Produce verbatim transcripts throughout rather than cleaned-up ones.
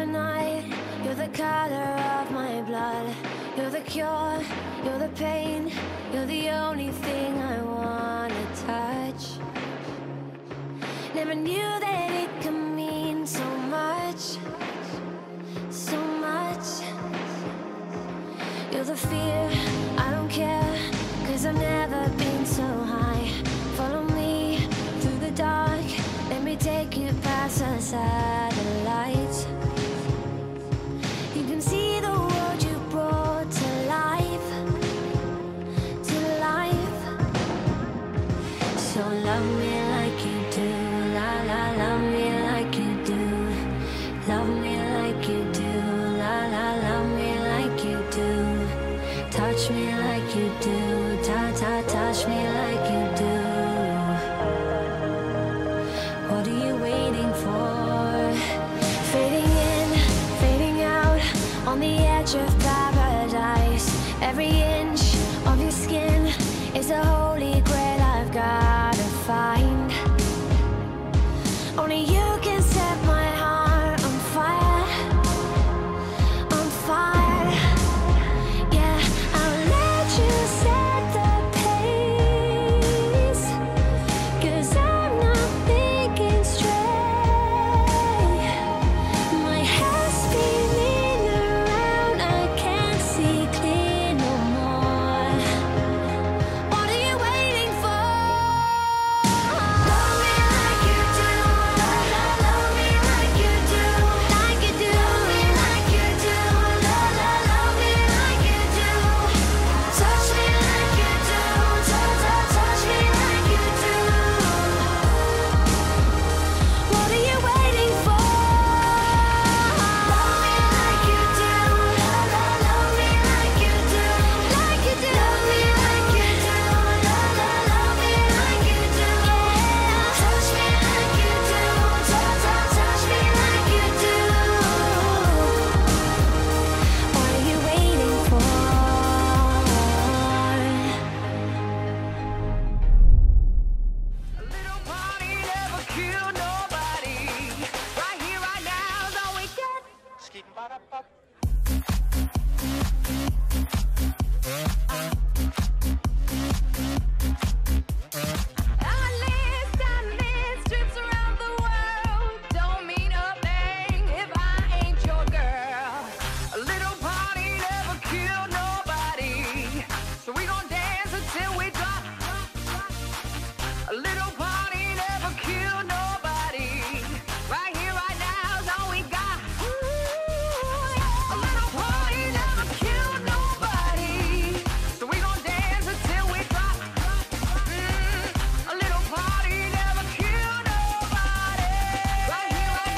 a night, you're the color of my blood. You're the cure, you're the pain, you're the only thing I wanna touch. Never knew that it could mean so much, so much. You're the fear, I don't care, cause I've never been so high. Follow me through the dark, let me take you past the satellites. You can see the world you brought to life, to life. So love me like you do, la la, love me like you do. Love me like you do, la la, love me like you do. Touch me like you do, ta ta, touch me like you do. What are you waiting for? Fading in, fading out, on the edge of paradise. Every inch of your skin is a holy grail I've gotta find. Only you can set my heart on fire, on fire. Yeah, I'll let you set the pace, cause I'm not thinking straight. My head's spinning around, I can't see clear no more. What are you waiting for? Love me like you do, la la, love me like you do, like you do. Love me like you do, la la, love me like you do. Touch me like you do, touch, touch, touch me like you do. What are you waiting for? Love me like you do, la la, love me like you do, like you do. Love me like you do, la la, love me like you do. Touch me like you do, touch, touch, touch me like you do. What are you waiting for? A little party never killed nobody. Right here, right now is all we got. Endless, endless trips around the world don't mean a thing if I ain't your girl. A little party never killed nobody, so we gon' dance until we drop. A little party never killed nobody. Right here, right now is all we got. A little party never killed nobody, so we gon' dance until we drop. Mm, a little party never killed nobody. Right here, right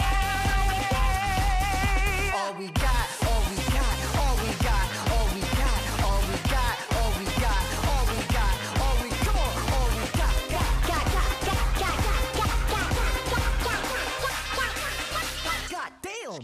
now, all we got, all we got, all we got, all we got, all we got, all we got, all we got, all we come on, all we got, got, got, got, got, got, got, got, got, got, damn.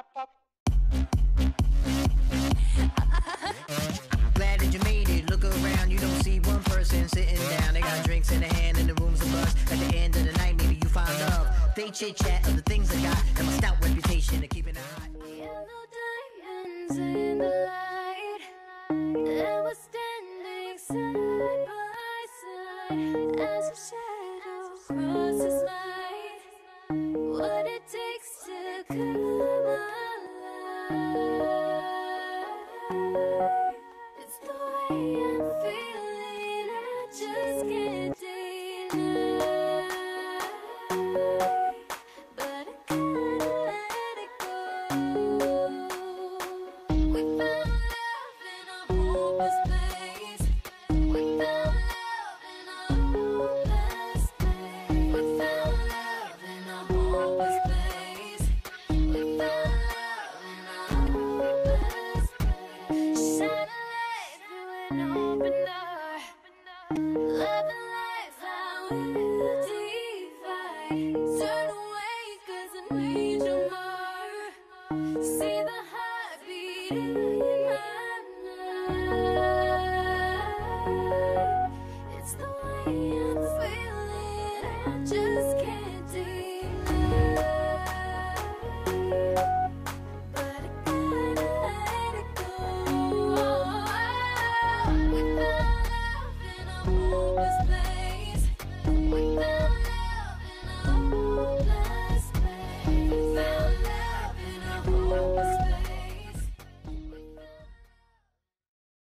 Glad that you made it. Look around, you don't see one person sitting down. They got drinks in their hand and the room's a buzz. At the end of the night, maybe you find love. They chit chat of the things I got and my stout reputation of keeping it hot. Yellow diamonds in the light, and we're standing side by side as a shadow crosses light. What it takes to come alive. It's the way I'm feeling, I just can't deny. But I gotta let it go. We found love in a hopeless place. We found love in a hopeless place. We found love in a hopeless place. We found love in a hopeless place. Shine a light through an open door. Love and life, how will divide. Turn away, cause I need you more. See the heartbeat in my mind. It's the way I'm feeling, I just can't deny. this place.